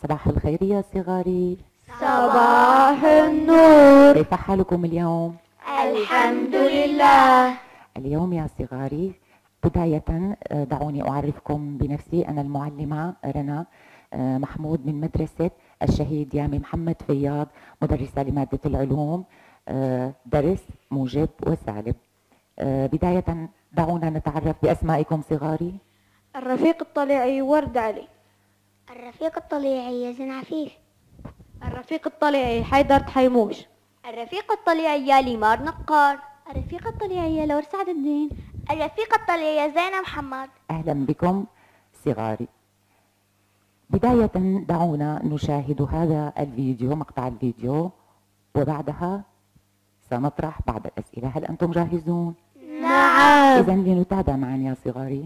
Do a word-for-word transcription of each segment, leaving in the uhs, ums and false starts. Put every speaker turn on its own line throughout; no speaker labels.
صباح الخير يا صغاري.
صباح النور.
كيف حالكم اليوم؟
الحمد لله.
اليوم يا صغاري بداية دعوني أعرفكم بنفسي. أنا المعلمة رنا محمود من مدرسة الشهيد يامي محمد فياض، مدرسة لمادة العلوم، درس موجب وسالب. بداية دعونا نتعرف بأسمائكم صغاري.
الرفيق الطليعي ورد علي.
الرفيق الطليعي يزن عفيف.
الرفيق الطليعي حيدر تحيموش.
الرفيق الطليعي يا ليمار نقار. الرفيق الطليعي يا لور سعد الدين. الرفيق الطليعي يا زينة محمد.
أهلا بكم صغاري. بداية دعونا نشاهد هذا الفيديو، مقطع الفيديو، وبعدها سنطرح بعض الأسئلة. هل أنتم جاهزون؟
نعم.
إذا لنتابع معا يا صغاري.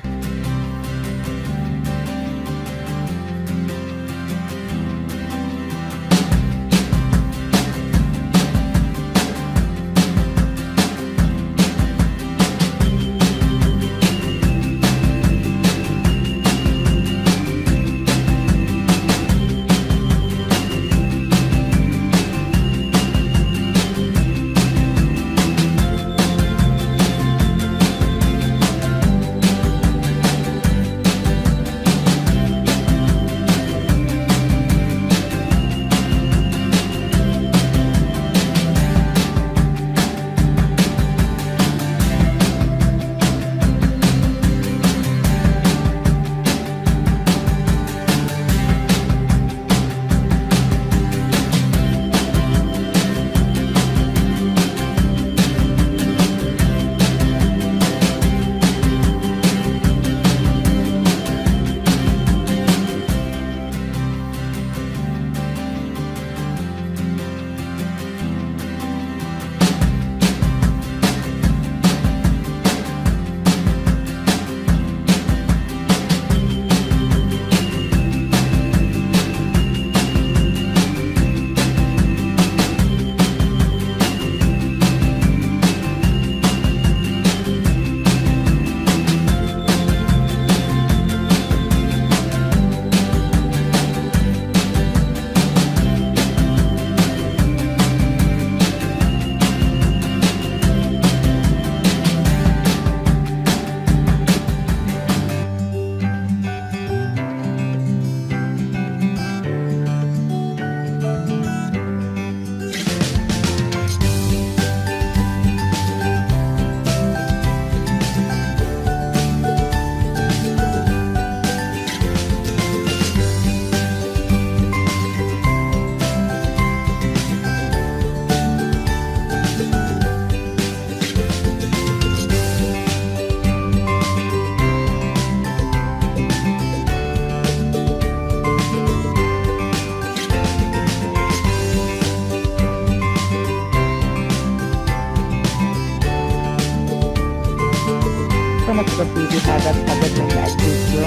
سنكتفي بهذا القدر من الفيديو.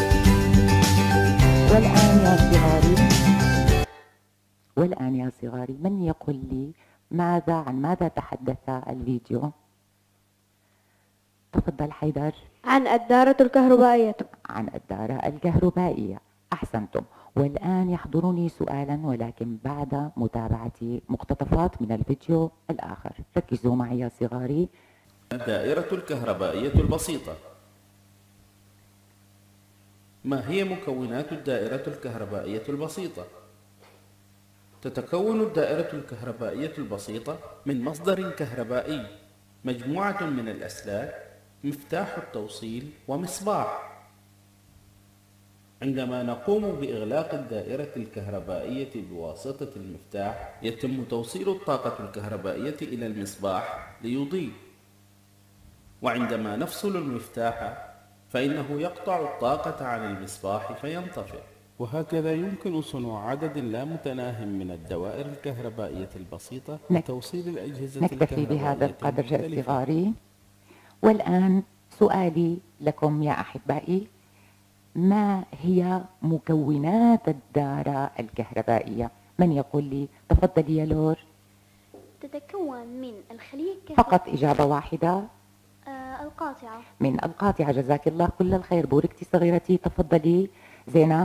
والآن يا صغاري والآن يا صغاري من يقول لي ماذا عن ماذا تحدث الفيديو؟ تفضل حيدر.
عن الدارة الكهربائية.
عن الدارة الكهربائية، أحسنتم. والآن يحضرني سؤالا ولكن بعد متابعة مقتطفات من الفيديو الآخر. ركزوا معي يا صغاري.
الدائرة الكهربائية البسيطة. ما هي مكونات الدائرة الكهربائية البسيطة؟ تتكون الدائرة الكهربائية البسيطة من مصدر كهربائي، مجموعة من الأسلاك، مفتاح التوصيل ومصباح. عندما نقوم بإغلاق الدائرة الكهربائية بواسطة المفتاح، يتم توصيل الطاقة الكهربائية إلى المصباح ليضيء. وعندما نفصل المفتاح فإنه يقطع الطاقة عن المصباح فينطفئ. وهكذا يمكن صنع عدد لا متناهٍ من الدوائر الكهربائية البسيطة لتوصيل الأجهزة الكهربائية.
نكتفي بهذا القدر صغاري. والآن سؤالي لكم يا أحبائي، ما هي مكونات الدارة الكهربائية؟ من يقول لي؟ تفضلي يا لور.
تتكون من الخلية الكهربائية.
فقط إجابة واحدة.
آه القاطعة.
من القاطعة. جزاك الله كل الخير، بوركتي صغيرتي. تفضلي زينة.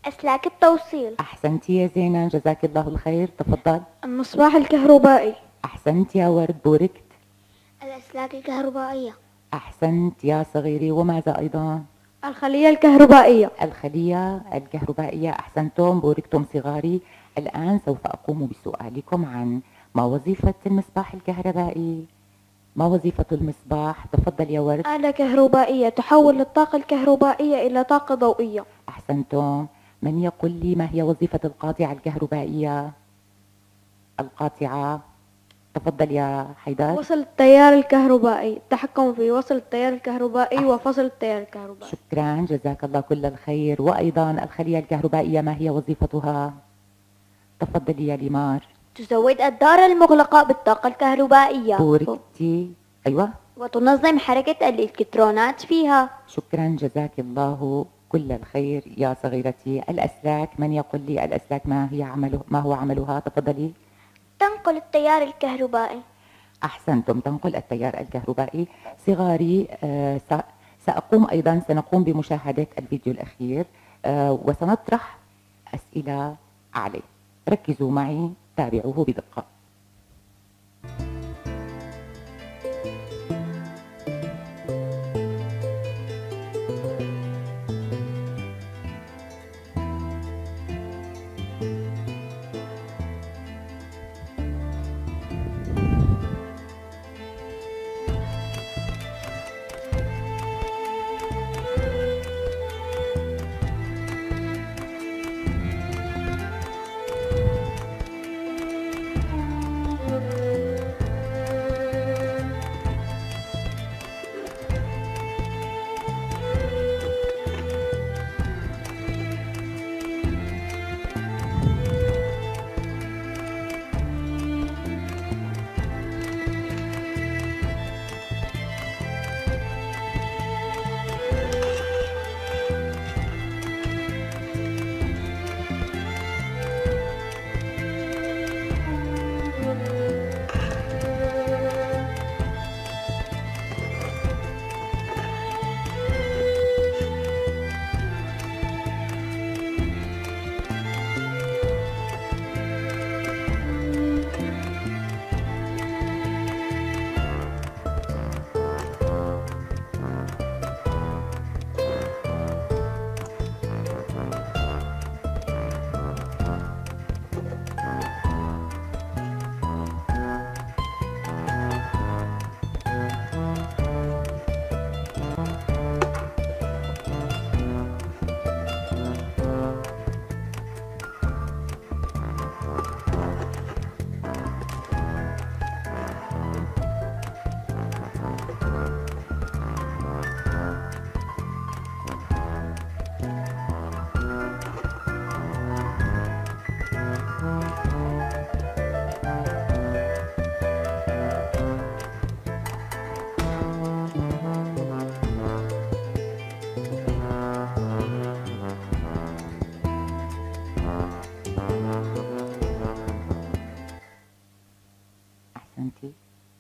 أسلاك التوصيل.
أحسنتي يا زينة، جزاك الله الخير. تفضل.
المصباح الكهربائي.
أحسنت يا ورد، بوركت.
الأسلاك الكهربائية.
أحسنت يا صغيري. وماذا أيضا؟
الخلية الكهربائية.
الخلية الكهربائية. أحسنتم، بوركتم صغاري. الآن سوف أقوم بسؤالكم عن ما وظيفة المصباح الكهربائي. ما وظيفة المصباح؟ تفضل يا ورد.
آلة كهربائية تحول الطاقة الكهربائية إلى طاقة ضوئية.
أحسنتم. من يقول لي ما هي وظيفة القاطعة الكهربائية؟ القاطعة. تفضل يا حيدر.
وصل التيار الكهربائي، التحكم في وصل التيار الكهربائي وفصل التيار الكهربائي.
شكرا، جزاك الله كل الخير. وأيضا الخلية الكهربائية ما هي وظيفتها؟ تفضلي يا ليمار.
تزود الدار المغلقة بالطاقة الكهربائية.
بوركتي. أيوة.
وتنظم حركة الإلكترونات فيها.
شكرا، جزاك الله كل الخير يا صغيرتي. الأسلاك، من يقول لي الأسلاك ما هي عمله ما هو عملها؟ تفضلي.
تنقل التيار الكهربائي.
أحسنتم، تنقل التيار الكهربائي. صغاري، آه سأقوم أيضا سنقوم بمشاهدة الفيديو الأخير آه وسنطرح أسئلة عليه. ركزوا معي، تابعوه بدقة. أحسنتي.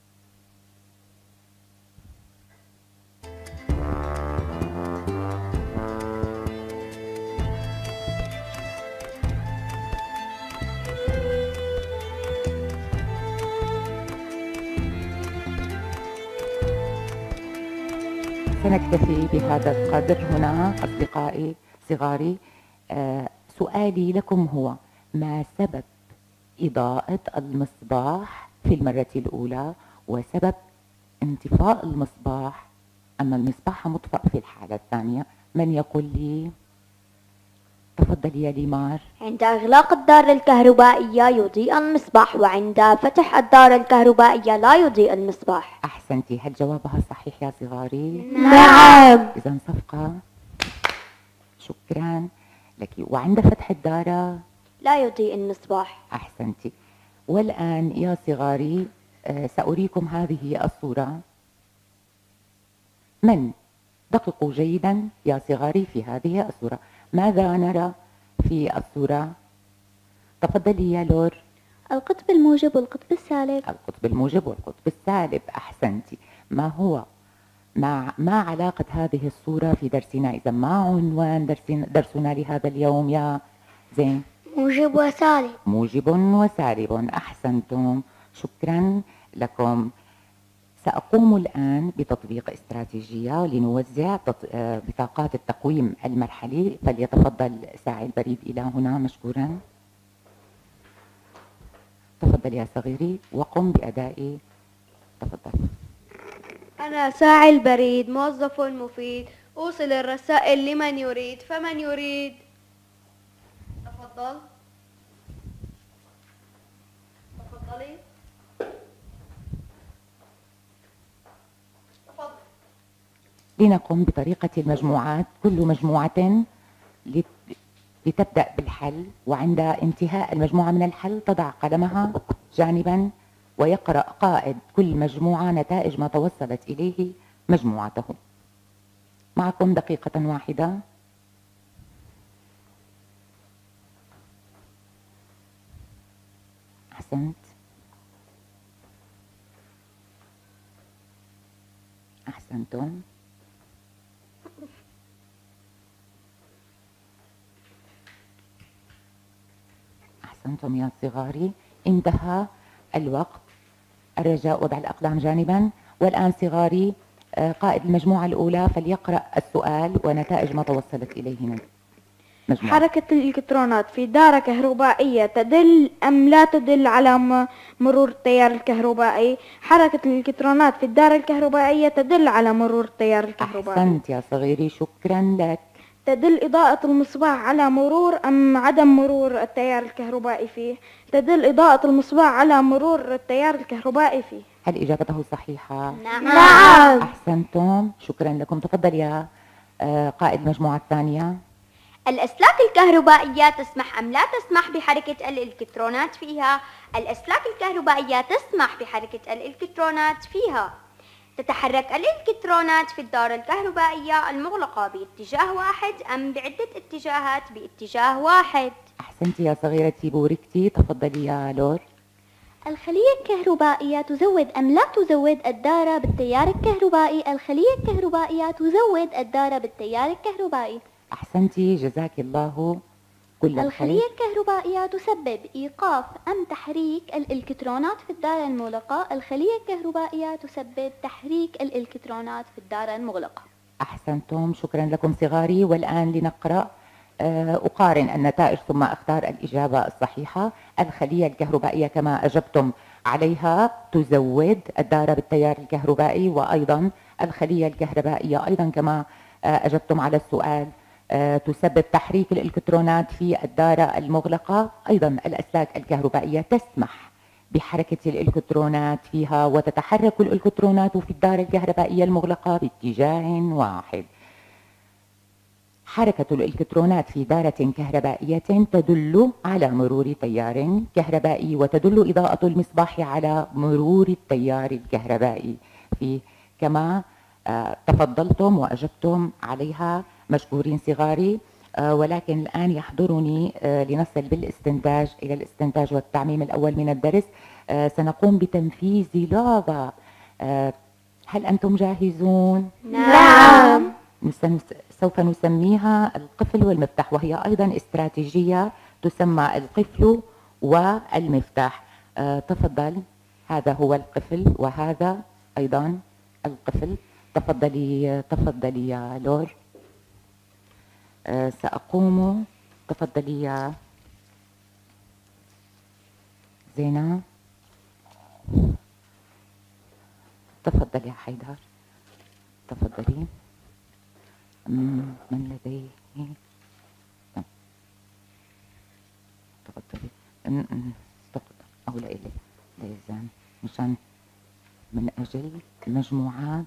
سنكتفي بهذا القدر هنا أصدقائي صغاري. آه سؤالي لكم هو: ما سبب إضاءة المصباح في المرة الأولى وسبب انطفاء المصباح أما المصباح مطفأ في الحالة الثانية؟ من يقول لي؟ تفضلي يا ليمار.
عند إغلاق الدار الكهربائية يضيء المصباح، وعند فتح الدار الكهربائية لا يضيء المصباح.
أحسنتي. هل جوابها صحيح يا صغاري؟
نعم.
إذا صفقة. شكرا لك. وعند فتح الدار
لا يضيء المصباح.
أحسنتي. والآن يا صغاري آه سأريكم هذه الصورة. من دققوا جيدا يا صغاري في هذه الصورة. ماذا نرى في الصورة؟ تفضلي يا لور.
القطب الموجب والقطب السالب.
القطب الموجب والقطب السالب. أحسنتي. ما هو مع ما علاقة هذه الصورة في درسنا؟ إذا ما عنوان درسنا, درسنا لهذا اليوم يا زين؟
موجب وسالب.
موجب وسالب. أحسنتم، شكرا لكم. سأقوم الآن بتطبيق استراتيجية لنوزع بطاقات التقويم المرحلي. فليتفضل ساعي البريد إلى هنا مشكورا. تفضل يا صغيري وقم بأداء. تفضل.
أنا ساعي البريد، موظف مفيد، أوصل الرسائل لمن يريد، فمن يريد؟ تفضل. تفضلي. تفضل.
لنقوم بطريقة المجموعات. كل مجموعة لتبدأ بالحل، وعند انتهاء المجموعة من الحل تضع قلمها جانبا ويقرأ قائد كل مجموعة نتائج ما توصلت إليه مجموعته. معكم دقيقة واحدة. أحسنت. أحسنتم. أحسنتم يا صغاري. انتهى الوقت. الرجاء وضع الأقلام جانبا. والآن صغاري قائد المجموعة الأولى فليقرأ السؤال ونتائج ما توصلت إليه مجموعة.
حركة الإلكترونات في دارة كهربائية تدل أم لا تدل على مرور التيار الكهربائي؟ حركة الإلكترونات في الدارة الكهربائية تدل على مرور التيار الكهربائي.
أحسنت يا صغيري، شكرا لك.
تدل إضاءة المصباح على مرور أم عدم مرور التيار الكهربائي فيه؟ تدل إضاءة المصباح على مرور التيار الكهربائي فيه.
هل إجابته صحيحة؟
نعم.
نعم.
أحسنتم، شكرا لكم. تفضل يا قائد المجموعة الثانية.
الأسلاك الكهربائية تسمح أم لا تسمح بحركة الإلكترونات فيها؟ الأسلاك الكهربائية تسمح بحركة الإلكترونات فيها. تتحرك الإلكترونات في الدارة الكهربائية المغلقة باتجاه واحد أم بعدة اتجاهات باتجاه واحد؟
أحسنت يا صغيرتي، بوركتي. تفضلي يا لور.
الخلية الكهربائية تزود أم لا تزود الدارة بالتيار الكهربائي؟ الخلية الكهربائية تزود الدارة بالتيار الكهربائي.
أحسنتي، جزاك الله كل الخير.
الخلية الكهربائية تسبب إيقاف أم تحريك الإلكترونات في الدارة المغلقة؟ الخلية الكهربائية تسبب تحريك الإلكترونات في الدارة المغلقة.
أحسنتم، شكرا لكم صغاري. والآن لنقرأ أقارن النتائج ثم أختار الإجابة الصحيحة. الخلية الكهربائية كما أجبتم عليها تزود الدارة بالتيار الكهربائي، وأيضا الخلية الكهربائية أيضا كما أجبتم على السؤال تسبب تحريك الإلكترونات في الدارة المغلقة. أيضا الأسلاك الكهربائية تسمح بحركة الإلكترونات فيها، وتتحرك الإلكترونات في الدارة الكهربائية المغلقة باتجاه واحد. حركة الإلكترونات في دارة كهربائية تدل على مرور تيار كهربائي، وتدل إضاءة المصباح على مرور التيار الكهربائي فيه، كما آه تفضلتم وأجبتم عليها. مشكورين صغاري. آه ولكن الآن يحضرني آه لنصل بالاستنتاج إلى الاستنتاج والتعميم الأول من الدرس. آه سنقوم بتنفيذ لعبة. آه هل أنتم جاهزون؟
نعم.
سوف نسميها القفل والمفتاح، وهي أيضا استراتيجية تسمى القفل والمفتاح. آه تفضل. هذا هو القفل وهذا أيضا القفل. تفضلي تفضلي يا لور. آه سأقوم. تفضلي يا زينة. تفضل يا حيدر. تفضلي. من لديه تفضلي. أو لا إلي لازم مشان من أجل المجموعات.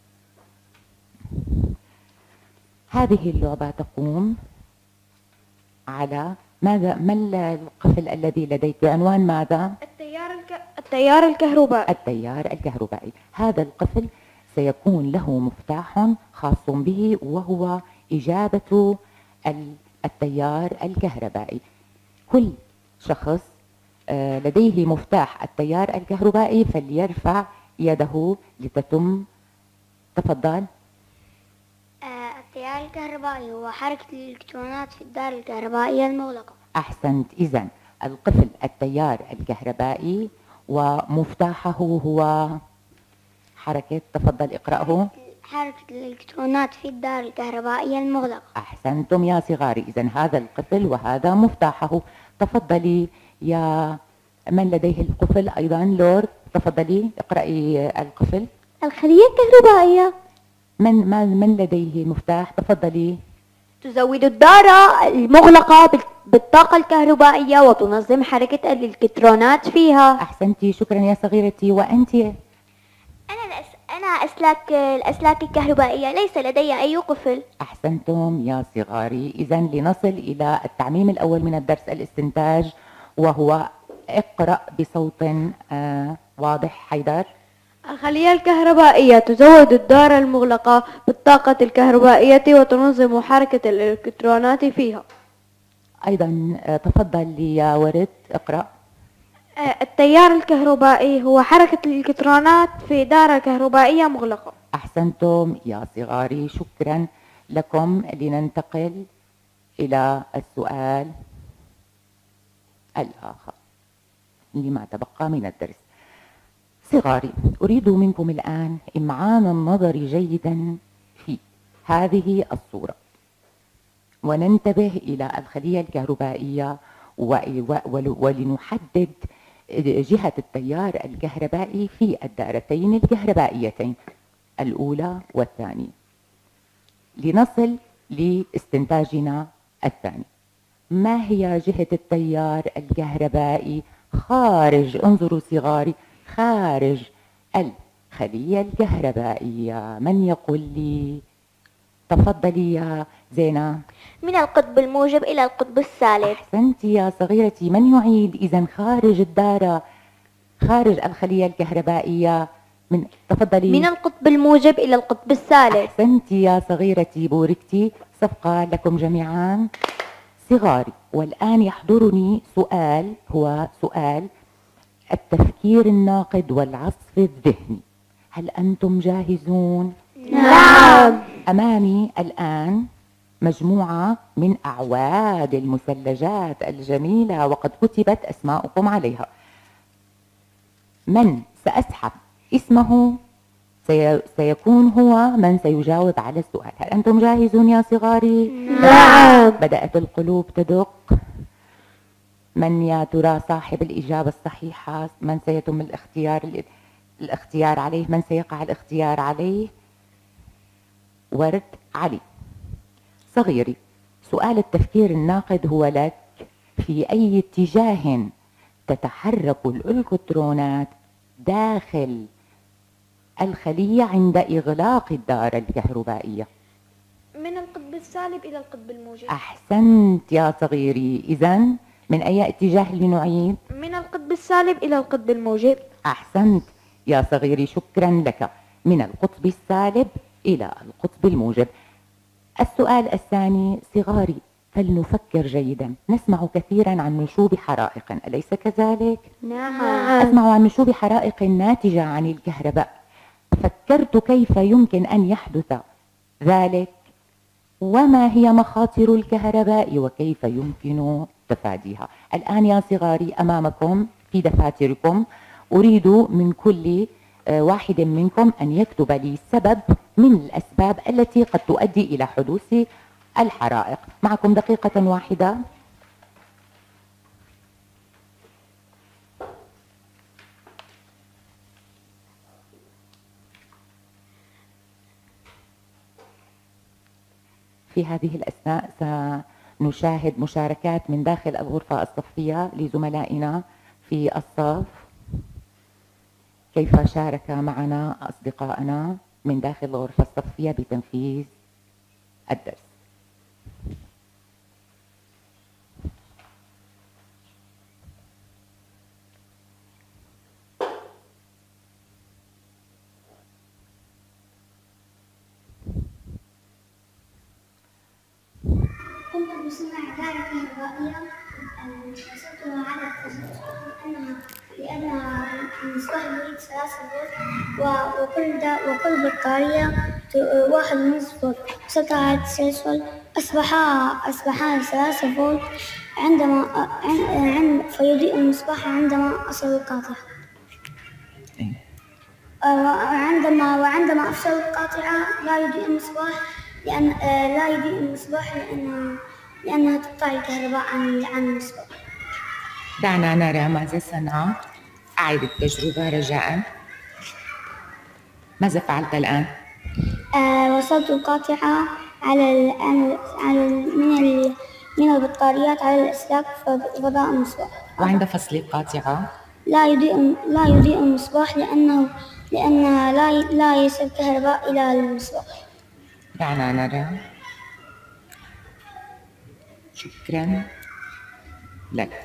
هذه اللعبة تقوم على ماذا؟ ما القفل الذي لديك بعنوان ماذا؟
التيار الك... التيار الكهربائي.
التيار الكهربائي. هذا القفل سيكون له مفتاح خاص به، وهو إجابة التيار الكهربائي. كل شخص لديه مفتاح التيار الكهربائي فليرفع يده لتتم تفضل.
آه، التيار الكهربائي هو حركة الإلكترونات في الدائرة الكهربائية المغلقة.
أحسنت. إذن القفل التيار الكهربائي ومفتاحه هو حركة، تفضل اقرأه.
حركة الإلكترونات في الدائرة الكهربائية المغلقة.
أحسنتم يا صغاري. إذن هذا القفل وهذا مفتاحه. تفضلي يا من لديه القفل أيضا لورد، تفضلي اقرأي القفل.
الخلية الكهربائية.
من من لديه مفتاح؟ تفضلي.
تزود الدارة المغلقة بالطاقة الكهربائية وتنظم حركة الإلكترونات فيها.
أحسنتي، شكرا يا صغيرتي. وأنت؟
أنا الأس... أنا أسلاك الأسلاك الكهربائية ليس لدي أي قفل.
أحسنتم يا صغاري. إذن لنصل إلى التعميم الأول من الدرس، الاستنتاج، وهو اقرأ بصوت آه واضح. حيدر.
الخلية الكهربائية تزود الدارة المغلقة بالطاقة الكهربائية وتنظم حركة الإلكترونات فيها.
أيضا آه تفضل لي يا ورد، اقرأ.
التيار الكهربائي هو حركة الإلكترونات في دارة كهربائية مغلقة.
أحسنتم يا صغاري، شكرا لكم. لننتقل إلى السؤال الآخر لما تبقى من الدرس. صغاري، أريد منكم الآن إمعان النظر جيدا في هذه الصورة، وننتبه إلى الخلية الكهربائية ولنحدد جهة التيار الكهربائي في الدائرتين الكهربائيتين الأولى والثانية، لنصل لاستنتاجنا الثاني. ما هي جهة التيار الكهربائي خارج، انظروا صغاري، خارج الخلية الكهربائية؟ من يقول لي؟ تفضلي يا زينة.
من القطب الموجب إلى القطب السالب.
أحسنتي يا صغيرتي. من يعيد؟ إذن خارج الدارة، خارج الخلية الكهربائية، من تفضلي.
من القطب الموجب إلى القطب السالب.
أحسنتي يا صغيرتي، بوركتي. صفقة لكم جميعا. صغاري، والآن يحضرني سؤال، هو سؤال التفكير الناقد والعصف الذهني. هل أنتم جاهزون؟
نعم.
أمامي الآن مجموعة من أعواد المثلجات الجميلة وقد كتبت أسماؤكم عليها. من سأسحب اسمه سي... سيكون هو من سيجاوب على السؤال. هل أنتم جاهزون يا صغاري؟
نعم.
بدأت القلوب تدق. من يا ترى صاحب الإجابة الصحيحة؟ من سيتم الاختيار الاختيار عليه؟ من سيقع الاختيار عليه؟ ورد. علي. صغيري، سؤال التفكير الناقد هو لك. في أي اتجاه تتحرك الإلكترونات داخل الخلية عند إغلاق الدارة الكهربائية؟
من القطب السالب إلى القطب الموجب.
أحسنت يا صغيري. إذن من أي اتجاه لنعيد؟
من القطب السالب إلى القطب الموجب.
أحسنت يا صغيري، شكرا لك. من القطب السالب إلى القطب الموجب. السؤال الثاني. صغاري، فلنفكر جيدا. نسمع كثيرا عن نشوب حرائق، أليس كذلك؟
نعم.
أسمع عن نشوب حرائق ناتجة عن الكهرباء. فكرت كيف يمكن أن يحدث ذلك، وما هي مخاطر الكهرباء، وكيف يمكن تفاديها. الآن يا صغاري أمامكم في دفاتركم، أريد من كل واحد منكم أن يكتب لي سبب من الأسباب التي قد تؤدي إلى حدوث الحرائق. معكم دقيقة واحدة. في هذه الأثناء سنشاهد مشاركات من داخل الغرفة الصفية لزملائنا في الصف، كيف شارك معنا أصدقائنا من داخل الغرفة الصفية بتنفيذ الدرس.
قمت بصنع دائرة كهربائية وصلت على أنها لأنها المصباح يريد ثلاثة فولت و- وكل دا وكل بطارية ت- واحد ونص فولت. وصلتها على التسلسل أصبح أصبح ثلاثة فولت عندما عن- عن- فيضيء المصباح عندما أصل القاطعة. آه، وعندما وعندما أفصل القاطعة لا يضيء المصباح لأن آه، لا يضيء المصباح لأن لأنها تقطع الكهرباء عن عن المصباح.
دعنا نرى ماذا صنع. أعد التجربة رجاء. ماذا فعلت الآن؟
آه، وصلت القاطعة على ال على ال من ال من البطاريات على الأسلاك فضاء المصباح.
وعند فصل القاطعة
لا يضيء لا يضيء المصباح لأنه لأن لا ي- لا يصل كهرباء إلى المصباح.
دعنا نرى. شكرا لك.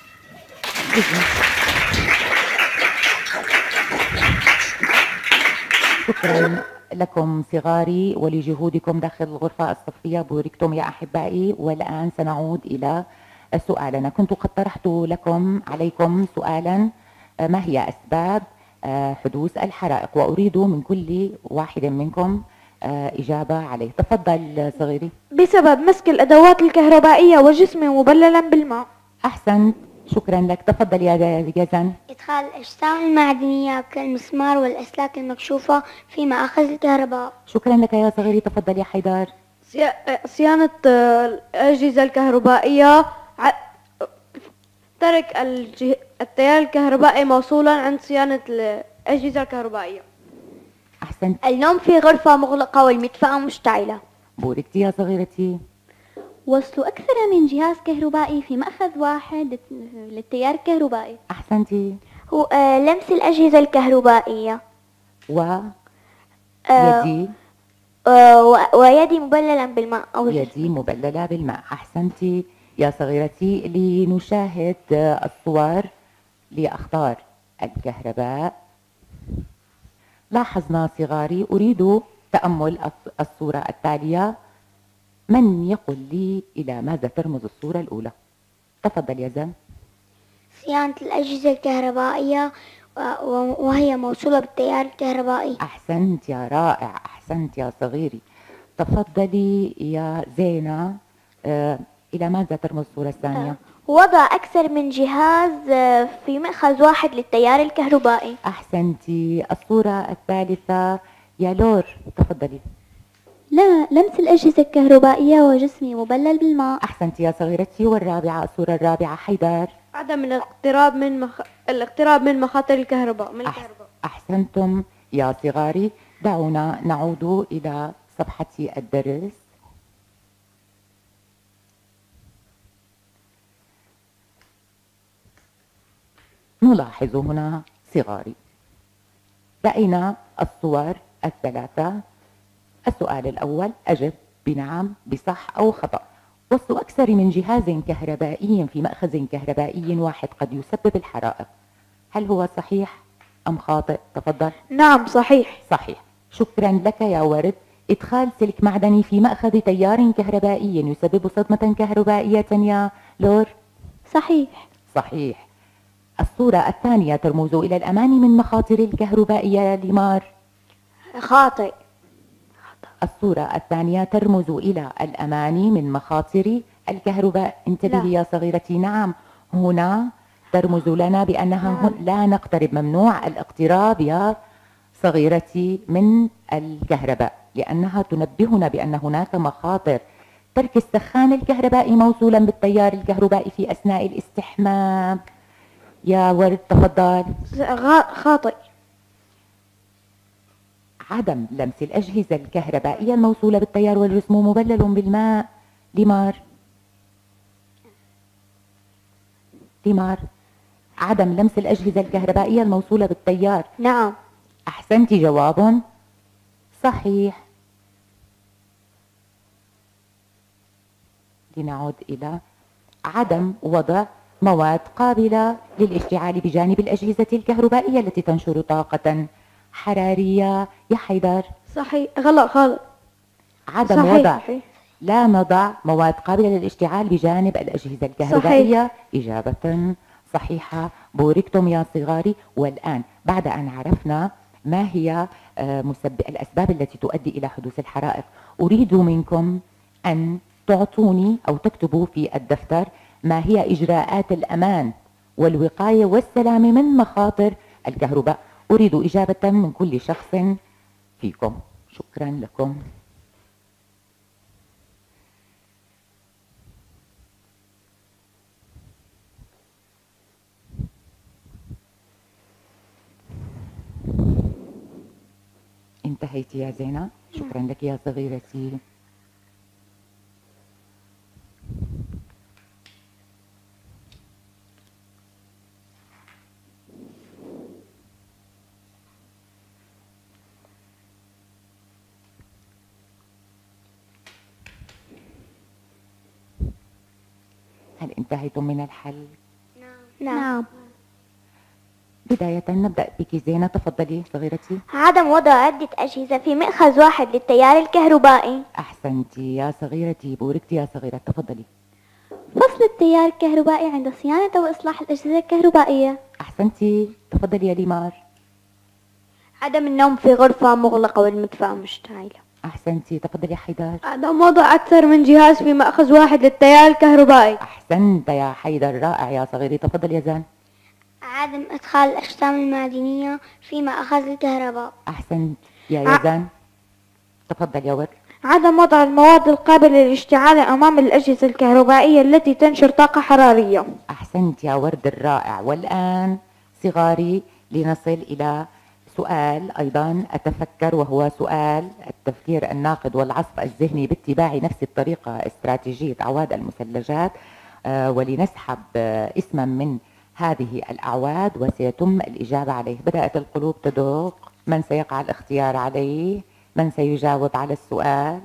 شكرا لكم صغاري ولجهودكم داخل الغرفة الصفية، بوركتم يا أحبائي. والآن سنعود إلى سؤالنا. كنت قد طرحت لكم عليكم سؤالا: ما هي أسباب حدوث الحرائق؟ وأريد من كل واحد منكم إجابة عليه. تفضل صغيري.
بسبب مسك الأدوات الكهربائية وجسمي مبللا بالماء.
أحسنت، شكرا لك. تفضل يا جزن.
إدخال الأجسام المعدنية كالمسمار والأسلاك المكشوفة في مآخذ الكهرباء.
شكرا لك يا صغيري. تفضل يا حيدر.
صيانة الأجهزة الكهربائية، ترك الجه... التيار الكهربائي موصولا عند صيانة الأجهزة الكهربائية.
أحسنت.
النوم في غرفة مغلقة والمدفأة مشتعلة.
بوركتي يا صغيرتي.
وصل أكثر من جهاز كهربائي في مأخذ واحد للتيار الكهربائي.
أحسنتي.
هو آه لمس الأجهزة الكهربائية
و
آه
يدي
آه و- ويدي مبللا بالماء أو
يدي مبللة بالماء. أحسنتي يا صغيرتي. لنشاهد الصور لأخطار الكهرباء. لاحظنا صغاري، أريد تأمل الصورة التالية. من يقول لي إلى ماذا ترمز الصورة الأولى؟ تفضل يا زن.
صيانة الأجهزة الكهربائية و- وهي موصولة بالتيار الكهربائي.
أحسنت يا رائع، أحسنت يا صغيري. تفضلي يا زينة. آه، إلى ماذا ترمز الصورة الثانية؟
وضع أكثر من جهاز آه، في مأخذ واحد للتيار الكهربائي.
أحسنتي. الصورة الثالثة يا لور. تفضلي.
لا، لمس الأجهزة الكهربائية وجسمي مبلل بالماء.
أحسنتي يا صغيرتي. والرابعة، الصورة الرابعة حيدر.
عدم الاقتراب من مخ... الاقتراب من مخاطر الكهرباء من
أح-
الكهرباء.
أحسنتم يا صغاري. دعونا نعود إلى صفحة الدرس. نلاحظ هنا صغاري، رأينا الصور الثلاثة. السؤال الأول أجب بنعم بصح أو خطأ. وصل أكثر من جهاز كهربائي في مأخذ كهربائي واحد قد يسبب الحرائق. هل هو صحيح أم خاطئ؟ تفضل.
نعم صحيح.
صحيح. شكرا لك يا ورد. إدخال سلك معدني في مأخذ تيار كهربائي يسبب صدمة كهربائية يا لور.
صحيح.
صحيح. الصورة الثانية ترمز إلى الأمان من مخاطر الكهربائية يا ليمار.
خاطئ.
الصورة الثانية ترمز إلى الأمان من مخاطر الكهرباء. انتبهي يا صغيرتي. نعم، هنا ترمز لنا بأنها نعم. لا نقترب. ممنوع الاقتراب يا صغيرتي من الكهرباء، لأنها تنبهنا بأن هناك مخاطر. ترك السخان الكهربائي موصولا بالتيار الكهربائي في أثناء الاستحمام. يا ورد تفضل.
خاطئ.
عدم لمس الأجهزة الكهربائية الموصولة بالتيار والجسم مبلل بالماء. ليمار. ليمار. عدم لمس الأجهزة الكهربائية الموصولة بالتيار.
نعم.
أحسنتي، جواب صحيح. لنعود إلى عدم وضع مواد قابلة للاشتعال بجانب الأجهزة الكهربائية التي تنشر طاقة حرارية يا حيدر.
صحيح. غلط. غلط.
عدم
صحيح.
وضع
صحيح.
لا نضع مواد قابلة للاشتعال بجانب الأجهزة الكهربائية. صحيح. إجابة صحيحة، بوركتم يا صغاري. والآن بعد أن عرفنا ما هي مسبب الأسباب التي تؤدي إلى حدوث الحرائق، أريد منكم أن تعطوني أو تكتبوا في الدفتر ما هي إجراءات الأمان والوقاية والسلامة من مخاطر الكهرباء. أريد إجابة من كل شخص فيكم. شكرا لكم. انتهيت يا زينة. شكرا لك يا صغيرتي. هل انتهيتم من الحل؟
نعم. نعم.
بداية نبدأ بك زينة، تفضلي صغيرتي.
عدم وضع عدة أجهزة في مأخذ واحد للتيار الكهربائي.
أحسنتي يا صغيرتي، بوركتي يا صغيرة، تفضلي.
فصل التيار الكهربائي عند صيانة وإصلاح الأجهزة الكهربائية.
أحسنتي، تفضلي يا ليمار.
عدم النوم في غرفة مغلقة والمدفأة مشتعلة.
أحسنتي، تفضلي يا حيدر.
عدم وضع أكثر من جهاز في مأخذ واحد للتيار الكهربائي.
أحسنت يا حيدر، رائع يا صغيري، تفضل يا زان.
عدم إدخال الأجسام المعدنية في مأخذ الكهرباء.
أحسنت يا يزان. تفضل يا ورد.
عدم وضع المواد القابلة للاشتعال أمام الأجهزة الكهربائية التي تنشر طاقة حرارية.
أحسنت يا ورد الرائع. والآن صغاري لنصل إلى سؤال أيضا أتفكر، وهو سؤال التفكير الناقد والعصف الذهني باتباع نفس الطريقة استراتيجية عواد المثلجات، آه ولنسحب آه اسما من هذه الأعواد وسيتم الإجابة عليه. بدأت القلوب تدق. من سيقع الاختيار عليه؟ من سيجاوب على السؤال؟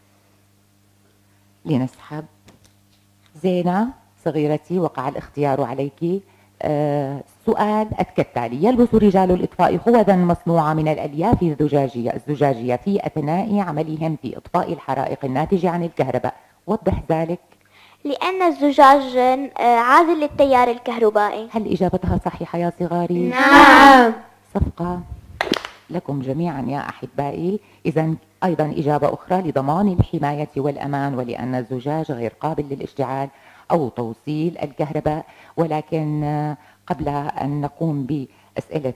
لنسحب. زينة صغيرتي، وقع الاختيار عليك. آه سؤال كالتالي: يلبس رجال الإطفاء خوذا مصنوعة من الألياف الزجاجية الزجاجية في أثناء عملهم في إطفاء الحرائق الناتجة عن الكهرباء. وضح ذلك.
لأن الزجاج عازل للتيار الكهربائي.
هل إجابتها صحيحة يا صغاري؟
نعم.
صفقة لكم جميعا يا أحبائي. إذا أيضا إجابة أخرى: لضمان الحماية والأمان، ولأن الزجاج غير قابل للاشتعال أو توصيل الكهرباء. ولكن قبل أن نقوم بأسئلة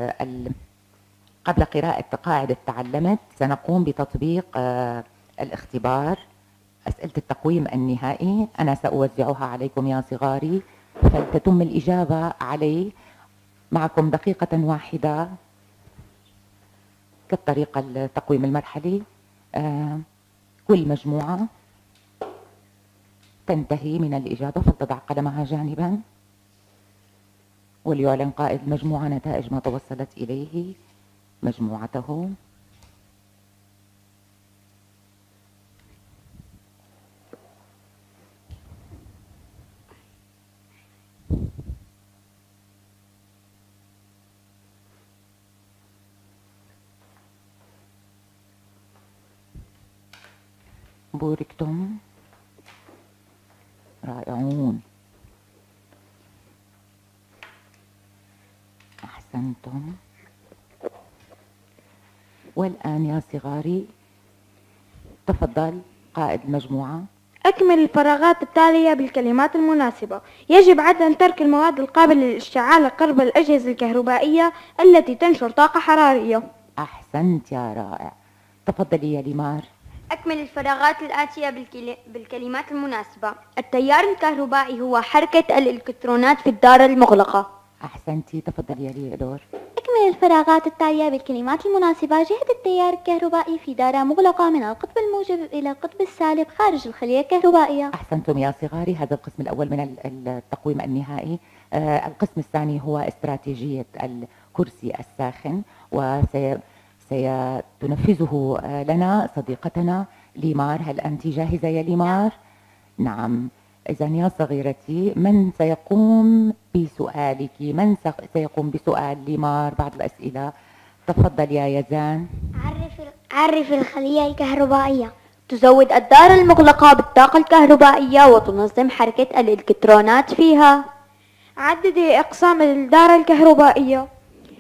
قبل قراءة قاعدة تعلمت، سنقوم بتطبيق الاختبار، أسئلة التقويم النهائي. أنا سأوزعها عليكم يا صغاري، فلتتم الإجابة عليه. معكم دقيقة واحدة كالطريقة التقويم المرحلي. آه كل مجموعة تنتهي من الإجابة فلتضع قلمها جانبا، وليعلن قائد المجموعة نتائج ما توصلت إليه مجموعته. بوركتم، رائعون، أحسنتم. والآن يا صغاري تفضل قائد المجموعة.
أكمل الفراغات التالية بالكلمات المناسبة. يجب عدم ترك المواد القابلة للاشتعال قرب الأجهزة الكهربائية التي تنشر طاقة حرارية.
أحسنت يا رائع. تفضلي يا ليمار.
أكمل الفراغات الآتية بالكل... بالكلمات المناسبة. التيار الكهربائي هو حركة الإلكترونات في الدارة المغلقة.
أحسنتي. تفضلي يا ليدور.
أكمل الفراغات التالية بالكلمات المناسبة. جهة التيار الكهربائي في دارة مغلقة من القطب الموجب إلى القطب السالب خارج الخلية الكهربائية.
أحسنتم يا صغاري. هذا القسم الأول من التقويم النهائي. آه القسم الثاني هو استراتيجية الكرسي الساخن، وسي سيتنفذه لنا صديقتنا ليمار. هل أنت جاهزة يا ليمار؟ نعم. إذا يا صغيرتي، من سيقوم بسؤالك؟ من سيقوم بسؤال ليمار بعض الأسئلة؟ تفضل يا يزان.
عرف عرف الخلية الكهربائية.
تزود الدارة المغلقة بالطاقة الكهربائية وتنظم حركة الإلكترونات فيها.
عددي أقسام الدارة الكهربائية.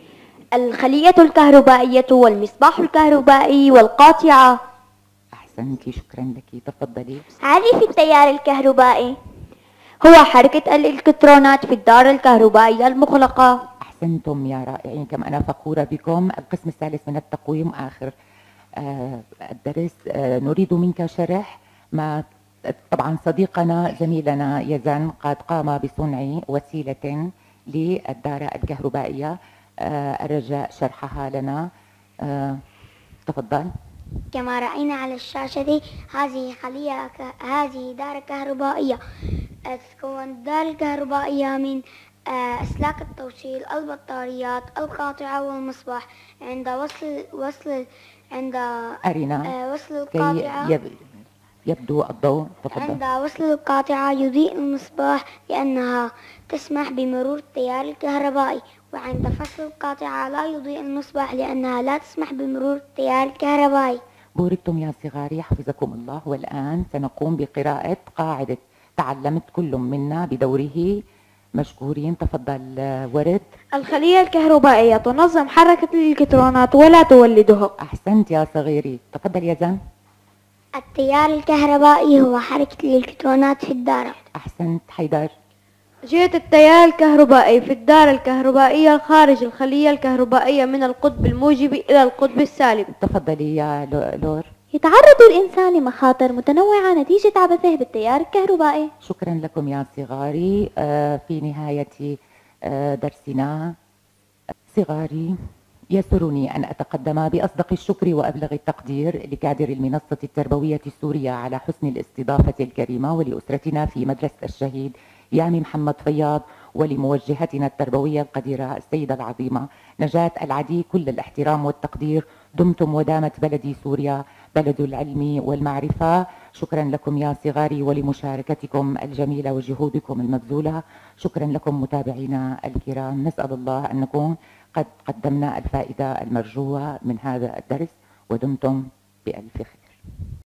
الخلية الكهربائية والمصباح الكهربائي والقاطعة.
أحسنتي، شكرا لك. تفضلي.
عرفي التيار الكهربائي.
هو حركة الإلكترونات في الدارة الكهربائية المغلقة.
أحسنتم يا رائعين، كما أنا فخورة بكم. القسم الثالث من التقويم آخر آه الدرس. آه نريد منك شرح ما طبعا صديقنا زميلنا يزن قد قام بصنع وسيلة للدارة الكهربائية. آه الرجاء شرحها لنا. آه تفضل.
كما رأينا على الشاشة هذه خلية ك... هذه دارة كهربائية. تتكون الدارة الكهربائية من أسلاك التوصيل، البطاريات، القاطعة والمصباح. عند وصل وصل عند
أرنا
وصل القاطعة
كي يبدو الضوء. تفضل.
عند وصل القاطعة يضيء المصباح لأنها تسمح بمرور التيار الكهربائي، وعند فصل القاطعة لا يضيء المصباح لأنها لا تسمح بمرور التيار الكهربائي.
بوركتم يا صغاري، حفظكم الله. والآن سنقوم بقراءة قاعدة تعلمت كل منا بدوره. مشكورين. تفضل ورد.
الخلية الكهربائية تنظم حركة الإلكترونات ولا تولدها.
أحسنت يا صغيري. تفضل يا زن.
التيار الكهربائي هو حركة الإلكترونات في الدارة.
أحسنت حيدر.
جهة التيار الكهربائي في الدارة الكهربائية خارج الخلية الكهربائية من القطب الموجب إلى القطب السالب.
تفضلي يا لور.
يتعرض الإنسان لمخاطر متنوعة نتيجة عبثه بالتيار الكهربائي.
شكرا لكم يا صغاري. آه في نهاية آه درسنا صغاري، يسرني أن أتقدم بأصدق الشكر وأبلغ التقدير لكادر المنصة التربوية السورية على حسن الاستضافة الكريمة، ولأسرتنا في مدرسة الشهيد يامي محمد فياض، ولموجهتنا التربوية القديرة السيدة العظيمة نجاة العدي كل الاحترام والتقدير. دمتم ودامت بلدي سوريا بلد العلم والمعرفة. شكرا لكم يا صغاري ولمشاركتكم الجميلة وجهودكم المبذولة. شكرا لكم متابعينا الكرام. نسأل الله أن نكون قد قدمنا الفائدة المرجوة من هذا الدرس، ودمتم بألف خير.